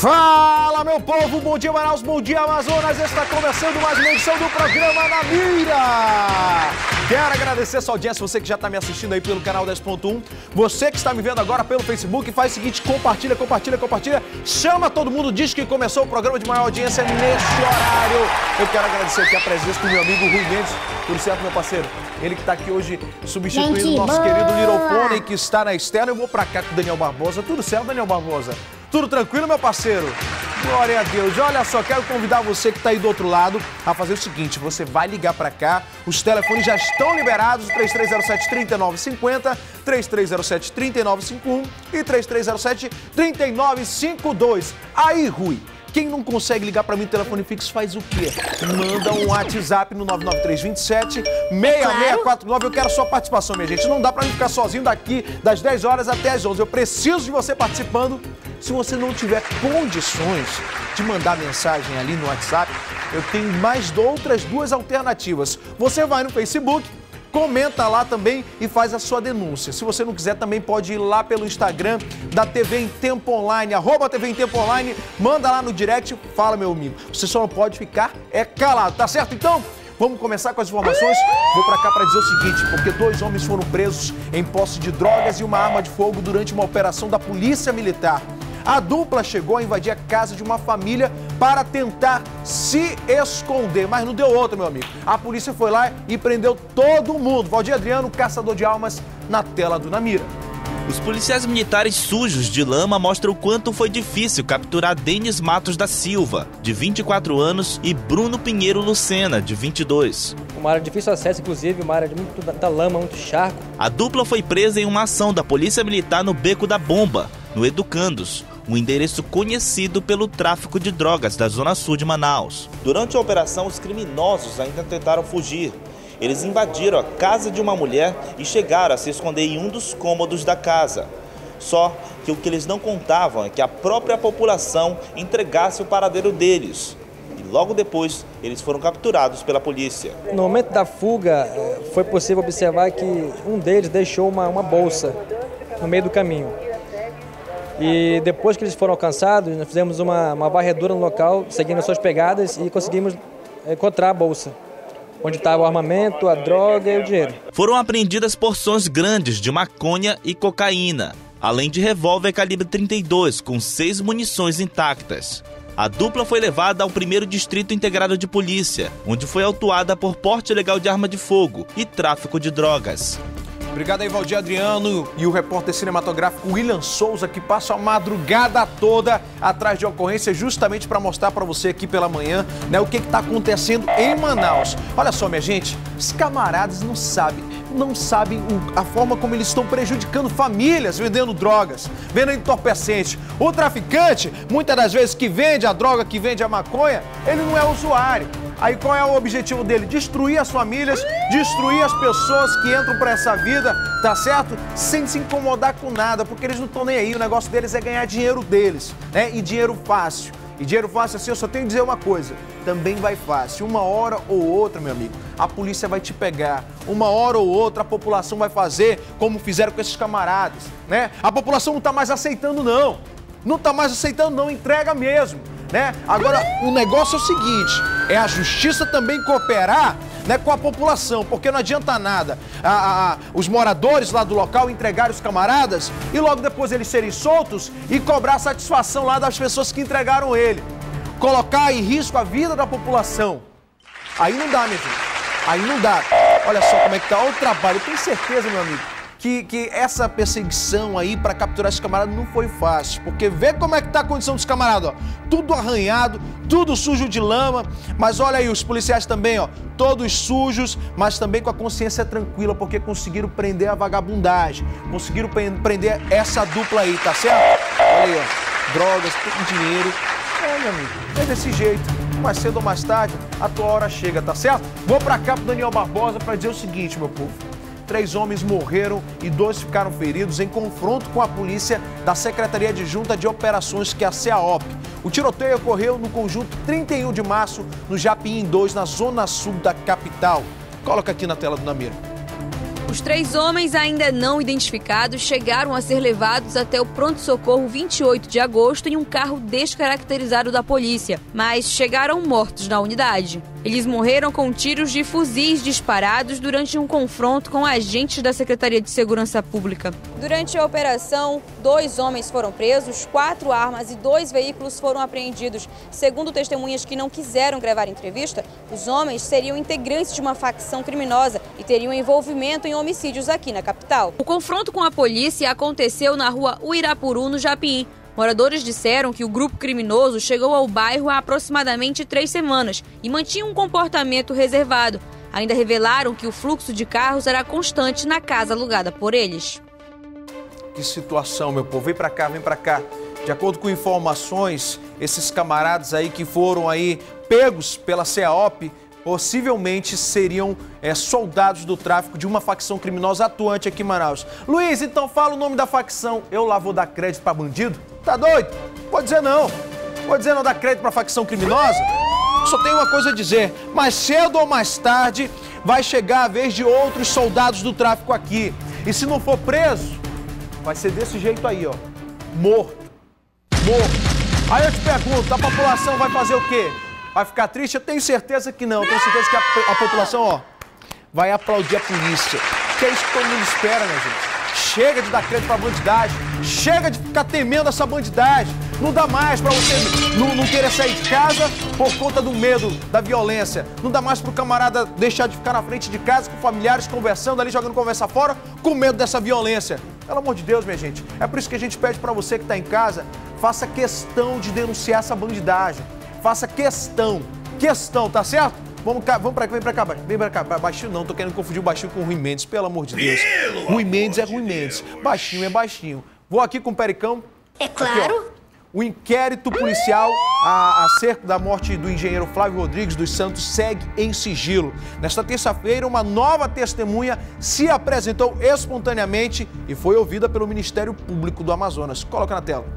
Fala, meu povo, bom dia Manaus, bom dia Amazonas, está começando mais uma edição do programa Na Mira. Quero agradecer a sua audiência, você que já está me assistindo aí pelo canal 10.1, você que está me vendo agora pelo Facebook, faz o seguinte, compartilha, chama todo mundo, diz que começou o programa de maior audiência neste horário. Eu quero agradecer aqui a presença do meu amigo Rui Mendes, tudo certo, meu parceiro? Ele que está aqui hoje substituindo o nosso querido Little Pony, que está na externa. Eu vou para cá com o Daniel Barbosa, tudo certo, Daniel Barbosa? Tudo tranquilo, meu parceiro? Glória a Deus. Olha só, quero convidar você que está aí do outro lado a fazer o seguinte, você vai ligar para cá, os telefones já estão liberados, 3307-3950, 3307-3951 e 3307-3952. Aí, Rui, quem não consegue ligar para mim no telefone fixo faz o quê? Manda um WhatsApp no 99327-6649. Eu quero sua participação, minha gente. Não dá para mim ficar sozinho daqui das 10 horas até as 11. Eu preciso de você participando. Se você não tiver condições de mandar mensagem ali no WhatsApp, eu tenho mais outras duas alternativas. Você vai no Facebook, comenta lá também e faz a sua denúncia. Se você não quiser, também pode ir lá pelo Instagram da TV em Tempo Online, @TV em Tempo Online, manda lá no direct, fala, meu amigo. Você só não pode ficar calado, tá certo? Então, vamos começar com as informações. Vou pra cá pra dizer o seguinte, porque 2 homens foram presos em posse de drogas e uma arma de fogo durante uma operação da Polícia Militar. A dupla chegou a invadir a casa de uma família para tentar se esconder, mas não deu outra, meu amigo. A polícia foi lá e prendeu todo mundo. Valdir Adriano, caçador de almas, na tela do Na Mira. Os policiais militares sujos de lama mostram o quanto foi difícil capturar Denis Matos da Silva, de 24 anos, e Bruno Pinheiro Lucena, de 22. Uma área de difícil acesso, inclusive, uma área de muita lama, muito charco. A dupla foi presa em uma ação da Polícia Militar no Beco da Bomba, no Educandos, um endereço conhecido pelo tráfico de drogas da zona sul de Manaus. Durante a operação, os criminosos ainda tentaram fugir. Eles invadiram a casa de uma mulher e chegaram a se esconder em um dos cômodos da casa. Só que o que eles não contavam é que a própria população entregasse o paradeiro deles. E logo depois, eles foram capturados pela polícia. No momento da fuga, foi possível observar que um deles deixou uma bolsa no meio do caminho. E depois que eles foram alcançados, nós fizemos uma varredura no local, seguindo as suas pegadas e conseguimos encontrar a bolsa, onde estava o armamento, a droga e o dinheiro. Foram apreendidas porções grandes de maconha e cocaína, além de revólver calibre 32 com 6 munições intactas. A dupla foi levada ao 1º Distrito Integrado de Polícia, onde foi autuada por porte ilegal de arma de fogo e tráfico de drogas. Obrigado aí, Valdir Adriano, e o repórter cinematográfico William Souza, que passa a madrugada toda atrás de ocorrência, justamente para mostrar para você aqui pela manhã, né, o que está acontecendo em Manaus. Olha só, minha gente, os camaradas não sabem a forma como eles estão prejudicando famílias vendendo drogas, vendendo entorpecentes. O traficante, muitas das vezes, que vende a droga, que vende a maconha, ele não é usuário. Aí qual é o objetivo dele? Destruir as famílias, destruir as pessoas que entram para essa vida, tá certo? Sem se incomodar com nada, porque eles não estão nem aí. O negócio deles é ganhar dinheiro deles, né? E dinheiro fácil. E dinheiro fácil assim, eu só tenho que dizer uma coisa, também vai fácil. Uma hora ou outra, meu amigo, a polícia vai te pegar. Uma hora ou outra a população vai fazer como fizeram com esses camaradas, né? A população não tá mais aceitando, não. Não tá mais aceitando, não. Entrega mesmo. Né? Agora, o negócio é o seguinte, é a justiça também cooperar, né, com a população, porque não adianta nada os moradores lá do local entregarem os camaradas e logo depois eles serem soltos e cobrar satisfação lá das pessoas que entregaram ele. Colocar em risco a vida da população. Aí não dá, minha gente. Aí não dá. Olha só como é que tá o trabalho. Eu tenho certeza, meu amigo, que essa perseguição aí para capturar esse camarada não foi fácil, porque vê como é que tá a condição dos camaradas, ó, tudo arranhado, tudo sujo de lama, mas olha aí, os policiais também, ó, todos sujos, mas também com a consciência tranquila, porque conseguiram prender a vagabundagem, conseguiram prender essa dupla aí, tá certo? Olha aí, ó, drogas, tudo dinheiro, meu amigo, é desse jeito. Mais cedo ou mais tarde, a tua hora chega, tá certo? Vou pra cá pro Daniel Barbosa pra dizer o seguinte, meu povo. 3 homens morreram e 2 ficaram feridos em confronto com a polícia da Secretaria Adjunta de Operações, que é a CEAOP. O tiroteio ocorreu no conjunto 31 de março, no Japim 2, na zona sul da capital. Coloca aqui na tela do Na Mira. Os 3 homens ainda não identificados chegaram a ser levados até o pronto-socorro 28 de agosto em um carro descaracterizado da polícia, mas chegaram mortos na unidade. Eles morreram com tiros de fuzis disparados durante um confronto com agentes da Secretaria de Segurança Pública. Durante a operação, 2 homens foram presos, 4 armas e 2 veículos foram apreendidos. Segundo testemunhas que não quiseram gravar entrevista, os homens seriam integrantes de uma facção criminosa e teriam envolvimento em homicídios aqui na capital. O confronto com a polícia aconteceu na rua Uirapuru, no Japim. Moradores disseram que o grupo criminoso chegou ao bairro há aproximadamente 3 semanas e mantinha um comportamento reservado. Ainda revelaram que o fluxo de carros era constante na casa alugada por eles. Que situação, meu povo. Vem pra cá, vem pra cá. De acordo com informações, esses camaradas aí que foram aí pegos pela CEOP possivelmente seriam soldados do tráfico de uma facção criminosa atuante aqui em Manaus. Luiz, então fala o nome da facção. Eu lá vou dar crédito pra bandido? Tá doido? Pode dizer não. Pode dizer não dar crédito pra facção criminosa? Só tenho uma coisa a dizer. Mais cedo ou mais tarde vai chegar a vez de outros soldados do tráfico aqui. E se não for preso, vai ser desse jeito aí, ó. Morto. Morto. Aí eu te pergunto, a população vai fazer o quê? Vai ficar triste? Eu tenho certeza que não. Eu tenho certeza que a população, ó, vai aplaudir a polícia. Que é isso que todo mundo espera, né, gente? Chega de dar crédito pra bandidagem. Chega de ficar temendo essa bandidagem. Não dá mais pra você não querer sair de casa por conta do medo, da violência. Não dá mais pro camarada deixar de ficar na frente de casa com familiares conversando ali, jogando conversa fora, com medo dessa violência. Pelo amor de Deus, minha gente. É por isso que a gente pede pra você que tá em casa, faça questão de denunciar essa bandidagem. Faça questão, tá certo? Vem pra cá, baixinho não, tô querendo confundir o baixinho com o Rui Mendes, pelo amor de Deus. Rui Mendes é Rui Mendes, baixinho é baixinho. Vou aqui com o Pericão. É claro. Aqui, o inquérito policial acerca da morte do engenheiro Flávio Rodrigues dos Santos segue em sigilo. Nesta terça-feira, uma nova testemunha se apresentou espontaneamente e foi ouvida pelo Ministério Público do Amazonas. Coloca na tela.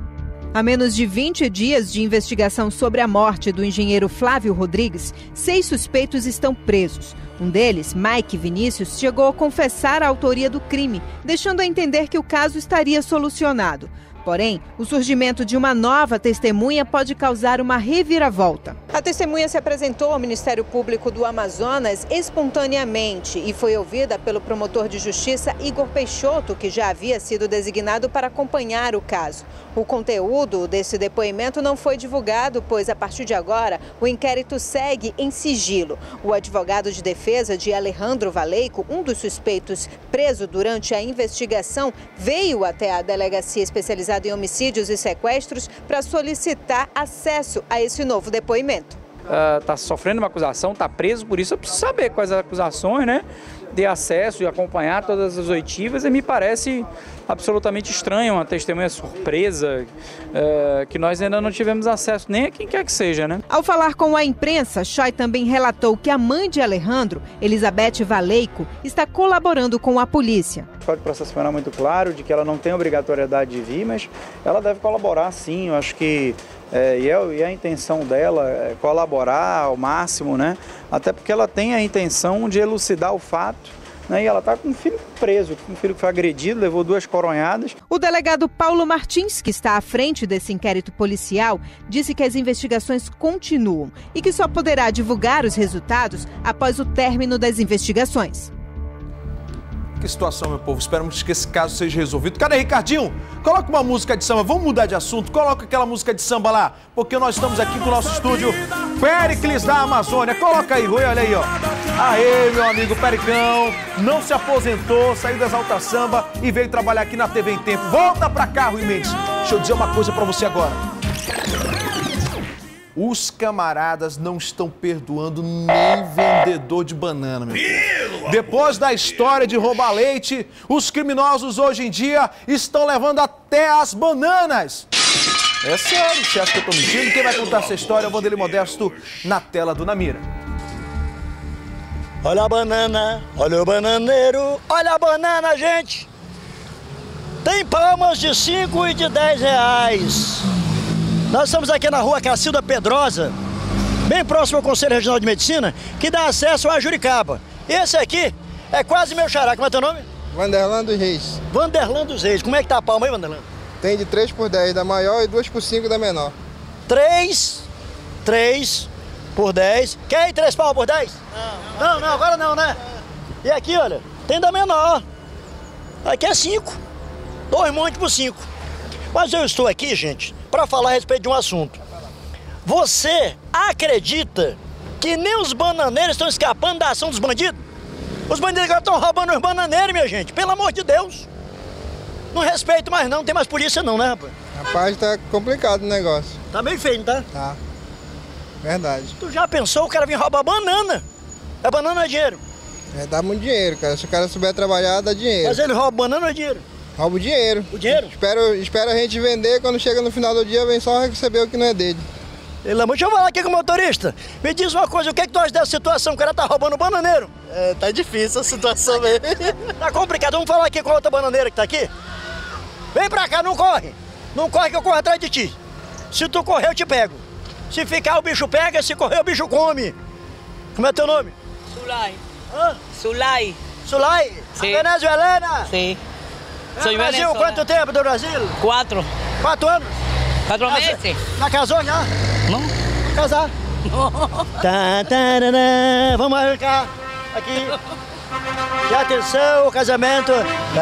Há menos de 20 dias de investigação sobre a morte do engenheiro Flávio Rodrigues, 6 suspeitos estão presos. Um deles, Mike Vinícius, chegou a confessar a autoria do crime, deixando a entender que o caso estaria solucionado. Porém, o surgimento de uma nova testemunha pode causar uma reviravolta. A testemunha se apresentou ao Ministério Público do Amazonas espontaneamente e foi ouvida pelo promotor de justiça Igor Peixoto, que já havia sido designado para acompanhar o caso. O conteúdo desse depoimento não foi divulgado, pois a partir de agora o inquérito segue em sigilo. O advogado de defesa de Alejandro Valeico, um dos suspeitos preso durante a investigação, veio até a delegacia especializada em homicídios e sequestros para solicitar acesso a esse novo depoimento. Está sofrendo uma acusação, está preso, por isso eu preciso saber quais as acusações, né? Ter acesso e acompanhar todas as oitivas, e me parece absolutamente estranho, uma testemunha surpresa, que nós ainda não tivemos acesso, nem a quem quer que seja, né? Ao falar com a imprensa, Chay também relatou que a mãe de Alejandro, Elizabeth Valeico, está colaborando com a polícia. O Código de Processo Penal é muito claro de que ela não tem obrigatoriedade de vir, mas ela deve colaborar sim, eu acho que e a intenção dela é colaborar ao máximo, né? Até porque ela tem a intenção de elucidar o fato, né? E ela está com um filho preso, um filho que foi agredido, levou 2 coronhadas. O delegado Paulo Martins, que está à frente desse inquérito policial, disse que as investigações continuam e que só poderá divulgar os resultados após o término das investigações. Que situação, meu povo. Esperamos que esse caso seja resolvido. Cadê, Ricardinho? Coloca uma música de samba. Vamos mudar de assunto. Coloca aquela música de samba lá, porque nós estamos aqui com o nosso estúdio Péricles da Amazônia. Coloca aí, Rui, olha aí, ó. Aê, meu amigo Pericão. Não se aposentou, saiu do Exalta Samba e veio trabalhar aqui na TV em Tempo. Volta pra cá, Rui Mendes. Deixa eu dizer uma coisa pra você agora. Os camaradas não estão perdoando nem vendedor de banana, meu filho. Depois da história de roubar leite, os criminosos hoje em dia estão levando até as bananas. É sério, você acha que eu tô mentindo? Quem vai contar essa história é o Vanderlei Modesto na tela do Namira. Olha a banana, olha o bananeiro, olha a banana, gente. Tem palmas de 5 e de 10 reais. Nós estamos aqui na rua Cacilda Pedrosa, bem próximo ao Conselho Regional de Medicina, que dá acesso a Juricaba. Esse aqui É quase meu xará. Como é teu nome? Vanderlan dos Reis. Vanderlan dos Reis. Como é que tá a palma aí, Vanderlan? Tem de 3 por 10 da maior e 2 por 5 da menor. 3 por 10. Quer ir 3 palmas por 10? Não, agora não, né? E aqui, olha, tem da menor. Aqui é 5. 2 montes por 5. Mas eu estou aqui, gente, para falar a respeito de um assunto. Você acredita que nem os bananeiros estão escapando da ação dos bandidos? Os bandidos agora estão roubando os bananeiros, minha gente. Pelo amor de Deus. Não respeito mais não, não tem mais polícia não, né, rapaz? Rapaz, tá complicado o negócio. Tá bem feio, não tá? Tá. Verdade. Tu já pensou o cara vir roubar banana? É banana é dinheiro. É, dá muito dinheiro, cara. Se o cara souber trabalhar, dá dinheiro. Mas ele rouba banana ou é dinheiro? Rouba o dinheiro. O dinheiro? Espera a gente vender, quando chega no final do dia, vem só receber o que não é dele. Deixa eu falar aqui com o motorista. Me diz uma coisa, o que é que tu acha dessa situação? O cara tá roubando bananeiro. É, tá difícil a situação mesmo. Tá complicado, vamos falar aqui com a outra bananeira que tá aqui? Vem pra cá, não corre. Não corre que eu corro atrás de ti. Se tu correr, eu te pego. Se ficar, o bicho pega, se correr, o bicho come. Como é teu nome? Sulay. Hã? Sulay. Sulay? Sim. Venezuelana? Sim. Sou Brasil, quanto tempo do Brasil? 4. 4 anos? 4 meses? Já casou já? Não. Vou casar. Vamos arrancar aqui. E atenção, o casamento.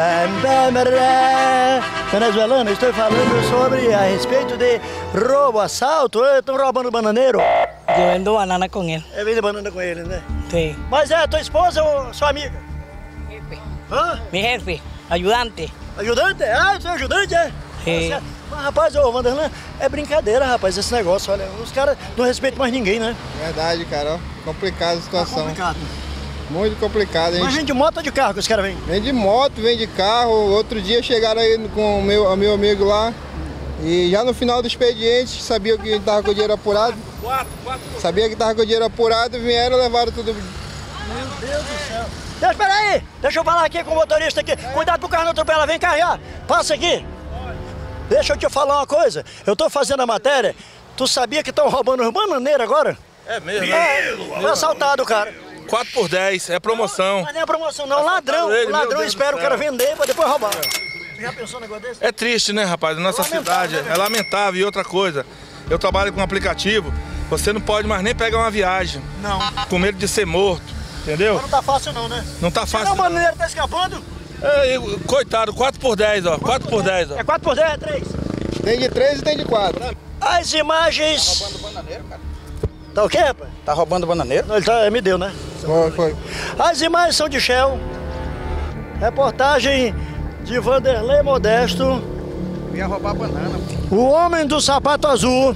Venezuelano, estou falando sobre a respeito de roubo, assalto. Estão roubando bananeiro. Eu vendo banana com ele. Eu vendo banana com ele, né? Sim. Mas é tua esposa ou sua amiga? Jefe. Hã? Mi jefe, ajudante. Ajudante? Ah, seu ajudante, é? Sim. Mas, rapaz, ô Vanderlan, é brincadeira, rapaz, esse negócio, olha. Os caras não respeitam mais ninguém, né? Verdade, cara, ó. Complicada a situação. Tá complicado. Muito complicado. Mas vem de moto ou de carro que os caras vêm? Vem de moto, vem de carro. Outro dia chegaram aí com o meu amigo lá. E já no final do expediente, sabia que estava com o dinheiro apurado. Sabia que estava com o dinheiro apurado, vieram e levaram tudo. Meu Deus do céu. Espera aí, deixa eu falar aqui com o motorista aqui. Cuidado pro carro não atropelar, vem carregar. Passa aqui. Deixa eu te falar uma coisa. Eu tô fazendo a matéria. Tu sabia que estão roubando os bananeiros agora? É mesmo? Foi assaltado, cara. 4 por 10, é promoção. Mas não é promoção não, ladrão. O ladrão espera o cara vender pra depois roubar. Você já pensou um negócio desse? É triste, né, rapaz? Nossa cidade é lamentável. E outra coisa, eu trabalho com um aplicativo, você não pode mais nem pegar uma viagem. Não. Com medo de ser morto, entendeu? Mas não tá fácil não, né? Não tá fácil. Não, o bananeiro tá escapando? É, coitado, 4 por 10, ó. 4 por 10, ó. É 4 por 10, é 3? Tem de 3 e tem de 4. As imagens... Tá roubando bananeiro, cara. Tá o quê, rapaz? Tá roubando bananeiro? Não, ele me deu, né? Foi. As imagens são de Shell. Reportagem de Vanderlei Modesto. Ia roubar banana. O homem do sapato azul.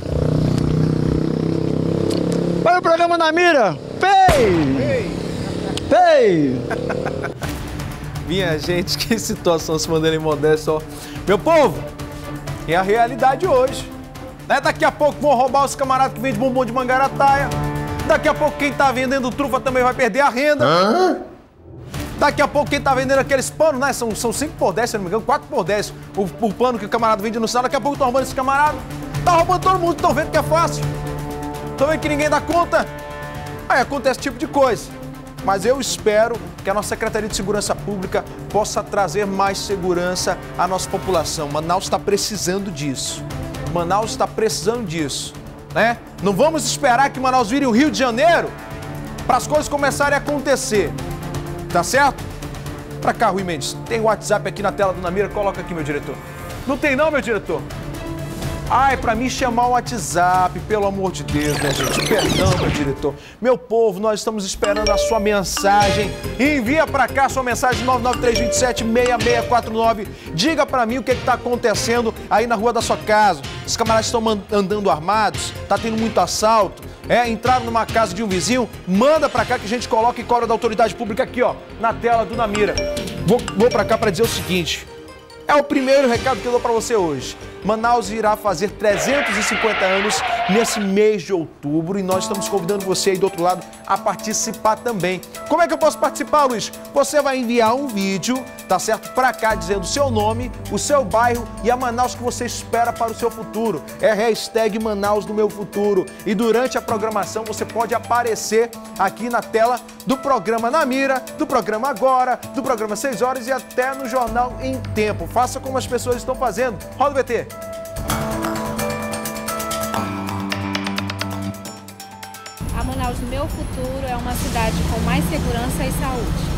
Olha o programa na mira. Pei! Minha gente, que situação se Vanderlei Modesto, ó. Meu povo, é a realidade hoje. Né? Daqui a pouco vão roubar os camaradas que vendem bombom de mangarataia. Daqui a pouco quem tá vendendo trufa também vai perder a renda. Daqui a pouco quem tá vendendo aqueles panos, né? São 5 por 10, se não me engano, 4 por 10 o pano que o camarada vende no sinal. Daqui a pouco estão roubando esse camarada. Tá roubando todo mundo, estão vendo que é fácil. Estão vendo que ninguém dá conta. Aí acontece esse tipo de coisa. Mas eu espero que a nossa Secretaria de Segurança Pública possa trazer mais segurança à nossa população. Manaus está precisando disso. Manaus está precisando disso, né? Não vamos esperar que Manaus vire o Rio de Janeiro para as coisas começarem a acontecer, tá certo? Pra cá, Rui Mendes, tem o WhatsApp aqui na tela do Namira, coloca aqui, meu diretor. Não tem não, meu diretor? Ai, pra mim chamar o WhatsApp, pelo amor de Deus, né, gente? Perdão, meu diretor. Meu povo, nós estamos esperando a sua mensagem. Envia pra cá a sua mensagem 993276649. Diga pra mim o que tá acontecendo aí na rua da sua casa. Os camaradas estão andando armados, tá tendo muito assalto. Entraram numa casa de um vizinho, manda pra cá que a gente coloca e cobra da autoridade pública aqui, ó, na tela do Namira. Vou pra cá pra dizer o seguinte. É o primeiro recado que eu dou pra você hoje. Manaus irá fazer 350 anos nesse mês de outubro e nós estamos convidando você aí do outro lado a participar também. Como é que eu posso participar, Luiz? Você vai enviar um vídeo, tá certo? Pra cá dizendo o seu nome, o seu bairro e a Manaus que você espera para o seu futuro. É hashtag Manaus no meu futuro. E durante a programação você pode aparecer aqui na tela do programa Na Mira, do programa Agora, do programa 6 horas e até no Jornal em Tempo. Faça como as pessoas estão fazendo. Roda o VT. A Manaus no meu futuro é uma cidade com mais segurança e saúde.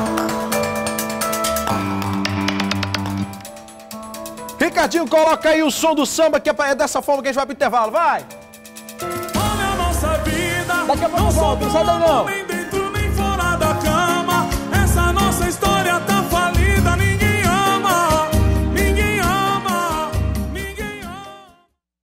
Ricardinho, coloca aí o som do samba, que é dessa forma que a gente vai pro intervalo. Vai! Olha a nossa vida, daqui a pouco eu volto, não sai daí não.